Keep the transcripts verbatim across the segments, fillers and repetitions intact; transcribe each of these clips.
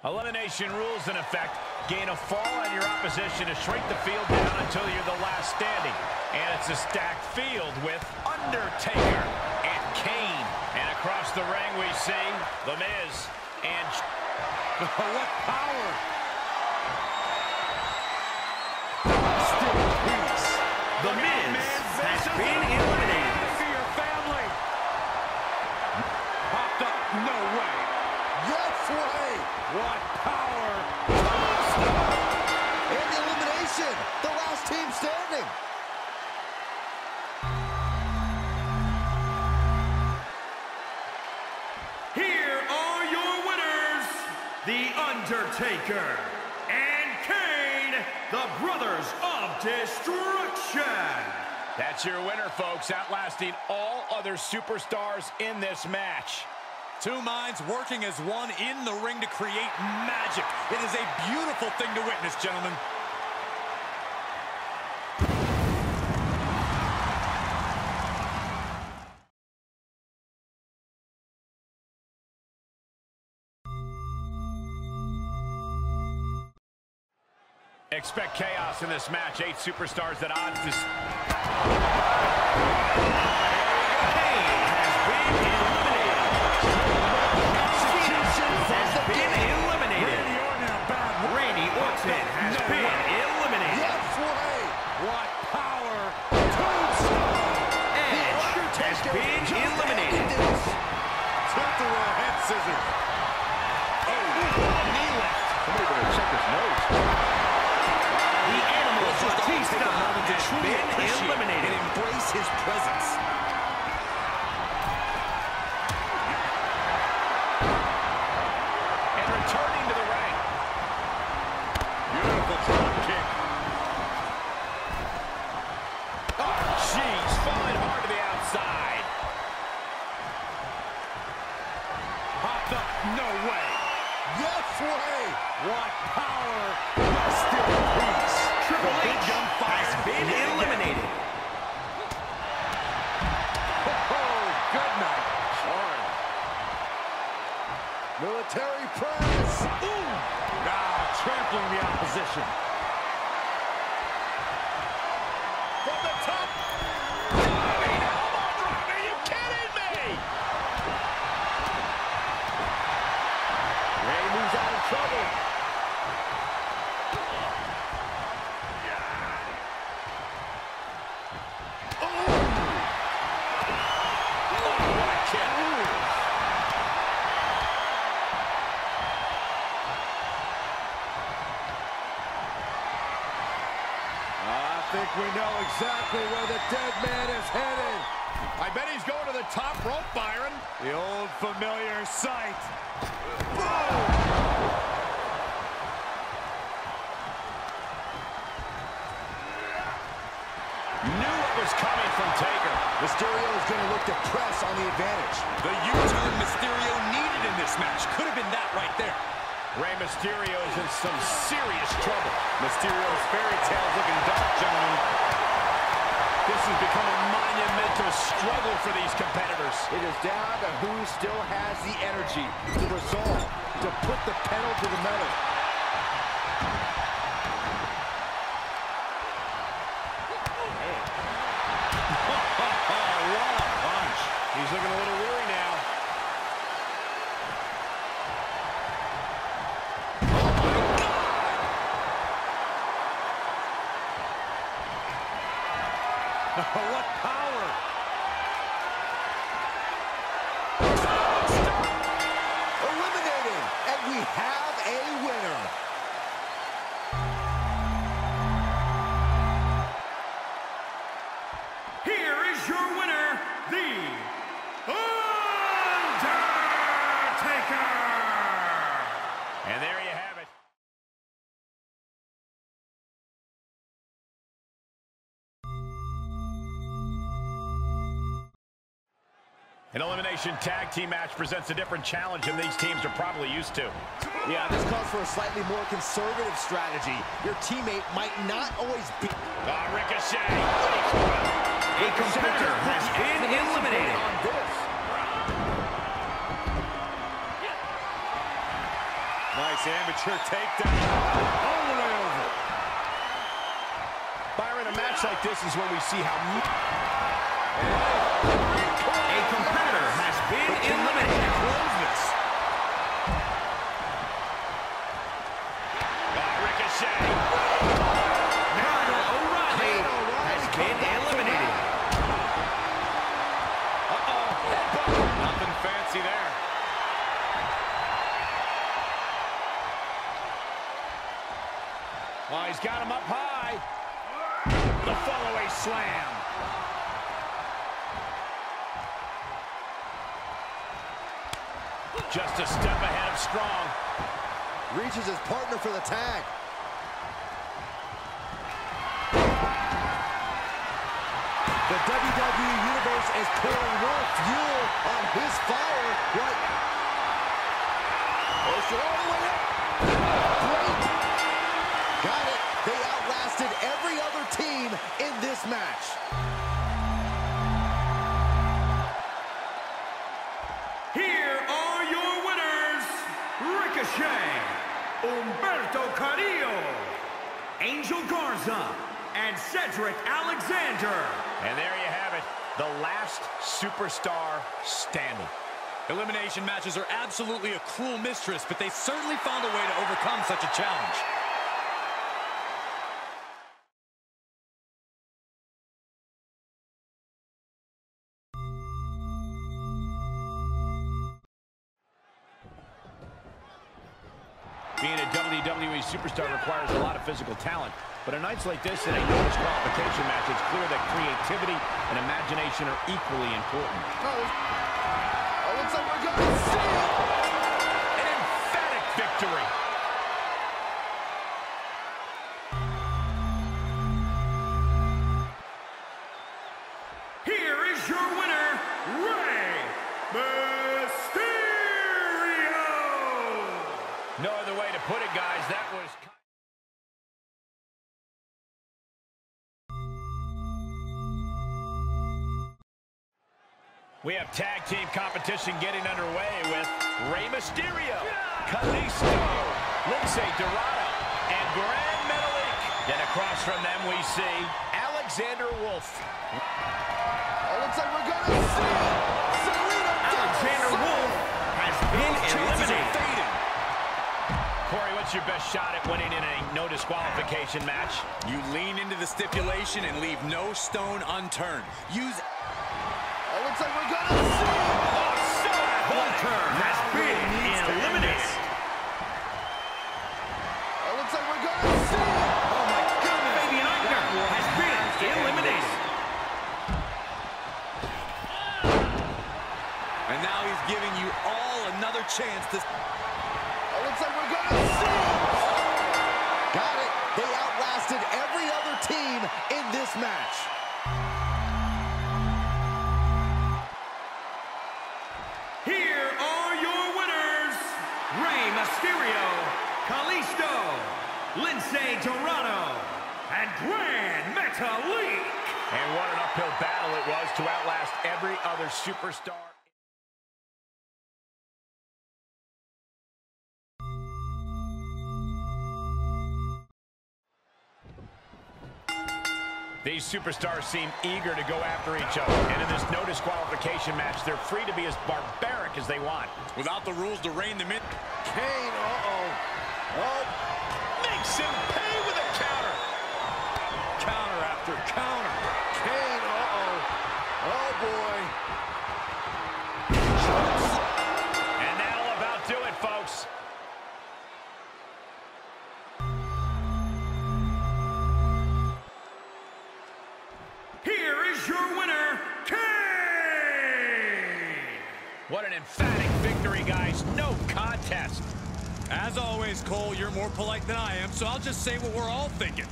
Elimination rules in effect. Gain a fall on your opposition to shrink the field down until you're the last standing. And it's a stacked field with Undertaker and Kane. And across the ring we see The Miz and... What power! The Miz has been eliminated. For your family. Popped up, no way. Yes way. What power. And the elimination. The last team standing. Here are your winners, The Undertaker and Kane, the Brothers of Destruction. That's your winner, folks, outlasting all other superstars in this match. Two minds working as one in the ring to create magic. It is a beautiful thing to witness, gentlemen. Expect chaos in this match. Eight superstars at odds to... Kane has been eliminated. Has been eliminated. Randy Orton has been eliminated. Yes way. What power. Edge has been eliminated. Tilt-a-whirl head scissors. Oh, knee left. Somebody better check his nose. The Animal Batista has been eliminated. And embrace his presence. And returning to the ring. Beautiful drop kick. Oh, jeez. Falling hard to the outside. Popped up, no way. Yes way. What power. Still a piece. Triple H has been eliminated. Oh, good night. Arm. Military press. Ooh. Ah, trampling the opposition. From the top. Elbow drop. Are you kidding me? Ray moves out of trouble. I think we know exactly where the dead man is headed. I bet he's going to the top rope, Byron. The old familiar sight. Knew it was coming from Taker. Mysterio is going to look to press on the advantage. The U-turn Mysterio needed in this match. Could have been that right there. Rey Mysterio is in some serious trouble. Mysterio's fairy tale's looking dark, gentlemen. This has become a monumental struggle for these competitors. It is down to who still has the energy, the resolve, to put the pedal to the metal. What a punch. He's looking a little weary now. What power! Eliminating, and we have a winner. Here is your winner, The Undertaker. And there you have it. An elimination tag team match presents a different challenge than these teams are probably used to. Yeah, this calls for a slightly more conservative strategy. Your teammate might not always be... Ah, Ricochet. A competitor has been eliminated. On this. Nice Nice amateur takedown. All the way over. Byron, a match like this is when we see how... A competitor has been eliminated. Close this. Oh, ricochet. Kyle O'Reilly has been eliminated. Uh-oh. Nothing fancy there. Oh, he's got him up high. The follow-away slam. Just a step ahead of Strong. Reaches his partner for the tag. The W W E Universe is pouring more fuel on his fire. Right. Pushed all the way up. Great. Got it. They outlasted every other team in this match. Here are your winners, Ricochet, Humberto Carrillo, Angel Garza, and Cedric Alexander. And there you have it, the last superstar standing. Elimination matches are absolutely a cruel mistress, but they certainly found a way to overcome such a challenge. Being a W W E superstar requires a lot of physical talent, but in nights like this, in a no disqualification match, it's clear that creativity and imagination are equally important. Oh, oh looks like we're going to see An emphatic victory. Here is your winner, Rey Mysterio. No other way to put it, guys. That was... We have tag team competition getting underway with Rey Mysterio, Kalisto, Lince Dorado, and Gran Metalik. Then across from them we see Alexander Wolf. Oh, looks like we're going to see Serena Alexander Wolf has been eliminated. Corey, what's your best shot at winning in a no disqualification match? You lean into the stipulation and leave no stone unturned. Use... Oh, looks like we're going to see Walter has been eliminated. Oh, looks like we're going to see Oh my goodness. Fabian Aichner has been eliminated. And now he's giving you all another chance to... Oh, looks like we're going to see Got it. They outlasted every other team in this match. Here are your winners, Rey Mysterio, Kalisto, Lince Dorado, and Gran Metalik. And what an uphill battle it was to outlast every other superstar. These superstars seem eager to go after each other. And in this no disqualification match, they're free to be as barbaric as they want. Without the rules to rein them in... Kane, uh-oh. Oh, Makes him pay with a counter. Counter after counter. Kane, uh-oh. Oh, boy. And that'll about do it, folks. Here is your winner, Kane! What an emphatic victory, guys. No contest. As always, Cole, you're more polite than I am, so I'll just say what we're all thinking.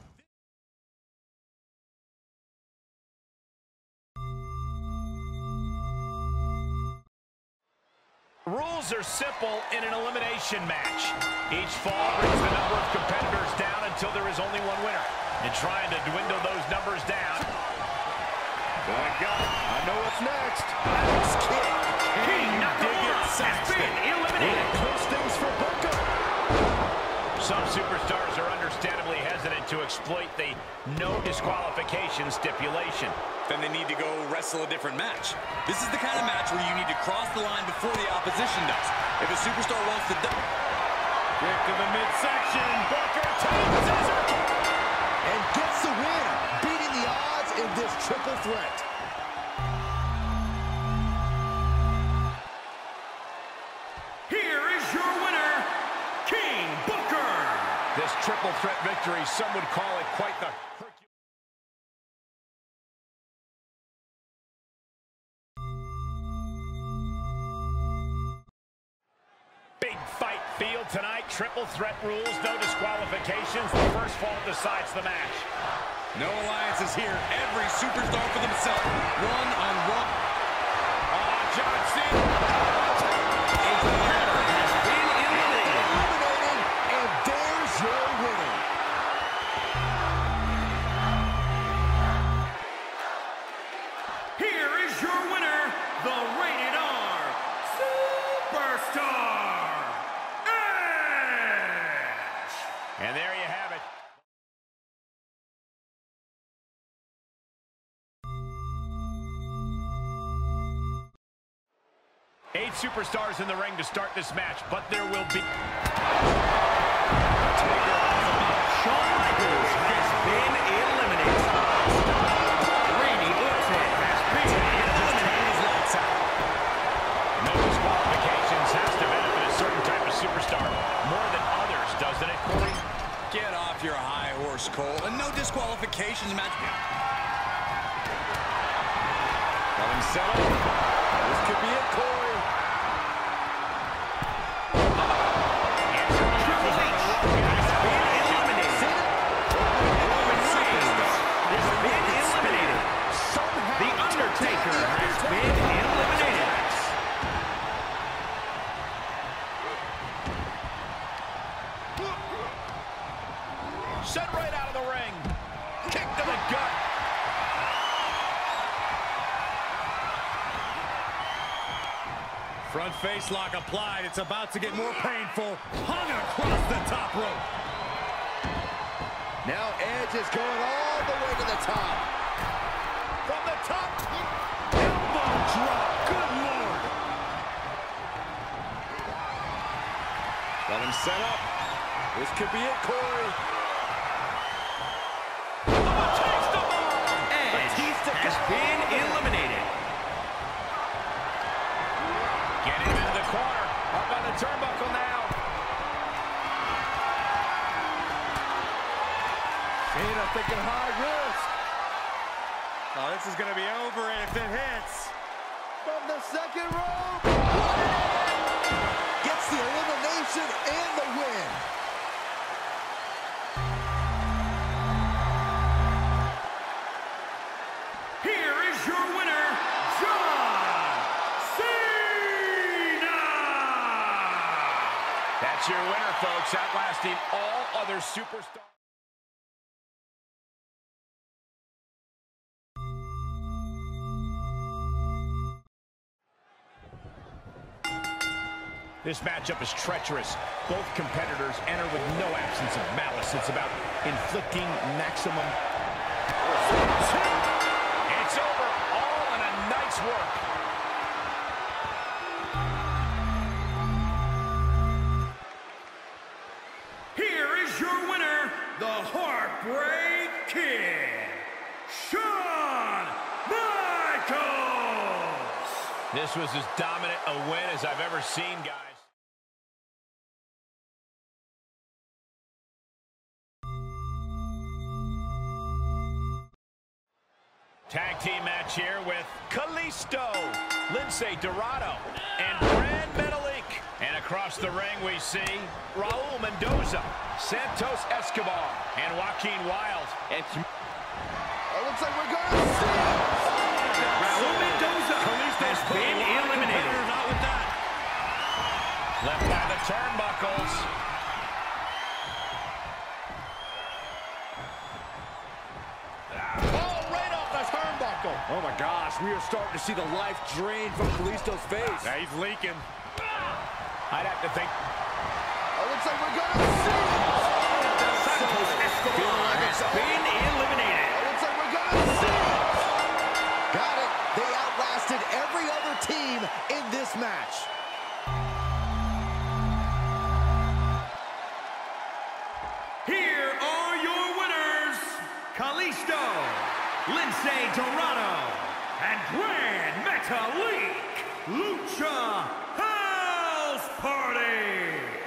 Rules are simple in an elimination match. Each fall brings the number of competitors down until there is only one winner. And trying to dwindle those numbers down. My God, I know what's next. Nice kick. King Nakamura has been eliminated. Close things for Booker. Some superstars are understandably hesitant to exploit the no disqualification stipulation. Then they need to go wrestle a different match. This is the kind of match where you need to cross the line before the opposition does. If a superstar wants to... Kick to the midsection. Booker takes scissor kick. And gets the win, beating the odds in this triple threat. Here is your winner, King Booker. This triple threat victory, some would call it quite the... Big fight field tonight. Triple threat rules, no disqualifications. The first fall decides the match. No alliances here. Every superstar for themselves. One on one. Oh, John Cena. And there you have it. Eight superstars in the ring to start this match, but there will be... Shawn Michaels has been eliminated. Randy Orton has been eliminated. No disqualifications has to benefit a certain type of superstar more than others, doesn't it, Corey? Get off your high horse, Cole. And no disqualifications match. Let him settle. This could be it, Corey. Sent right out of the ring. Kick to the gut. Front face lock applied. It's about to get more painful. Hung across the top rope. Now Edge is going all the way to the top. From the top. Elbow drop. Good Lord. Let him set up. This could be it, Corey. Has been eliminated. Get him into the corner. Up on the turnbuckle now. Cena thinking high risk. Oh, this is going to be over if it hits. From the second rope. Gets the elimination and the win. That's your winner, folks, outlasting all other superstars. This matchup is treacherous. Both competitors enter with no absence of malice. It's about inflicting maximum... It's over, all in a night's work. The Heartbreak Kid, Shawn Michaels. This was as dominant a win as I've ever seen, guys. Tag team match here with Kalisto, Lince Dorado, and Gran Metalik. And across the ring we see Raul Mendoza, Santos Escobar, and Joaquin Wilde. And it looks like we're going to see Raul Mendoza has been eliminated. Not with that. Left by the turnbuckles. Oh, right off the turnbuckle. Oh my gosh, we are starting to see the life drain from Kalisto's face. Yeah, he's leaking. I'd have to think. It looks like we're going to see other team in this match. Here are your winners, Kalisto, Lince Dorado, and Gran Metalik Lucha House Party.